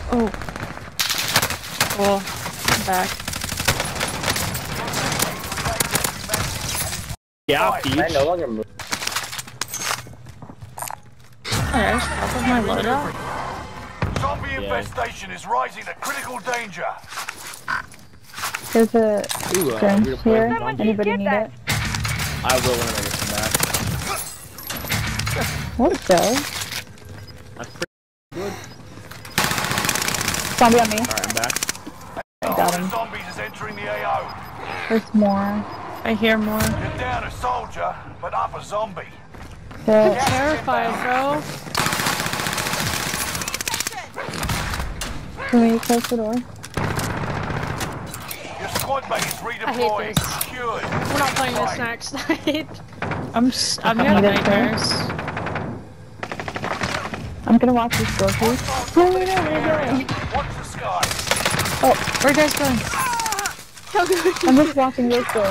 Oh. Cool. I'm back. Yeah, Peach. I no longer move. Alright, top of my loadout. Zombie infestation is rising to critical danger. There's a gun here. zombie. Anybody need it? I will when I get some back. What the? That's pretty good. Zombie on me. Alright, I'm back. I got him. Zombies is entering the AO. There's more. I hear more. You're down a soldier, but up a zombie. There. Terrified, bro. Can we close the door? Your squad mate is redeploying. Secured. We're not playing this next night. I'm getting nightmares. I'm gonna watch this door, please. No, where are you going? Watch the sky. Oh, Where are you guys going? I'm just watching this door.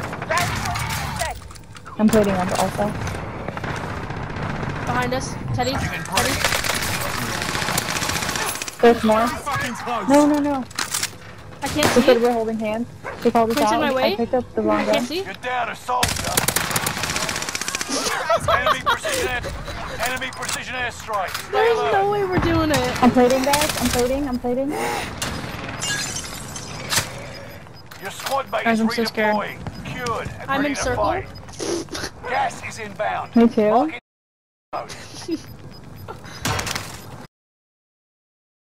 I'm plating up also. Behind us. Teddy. Teddy. There's more. No. I can't They see. said we're holding hands. They called us Points in out. my way. I picked up the wrong I can't gun. see. You're down a soldier. Enemy precision airstrike. Stay There's alert. no way we're doing it. I'm plating, guys. I'm plating. Your squad mate Guys, is I'm so scared. redeploying. Secured and I'm ready in to circle. fight. Gas is inbound. Me too. Marking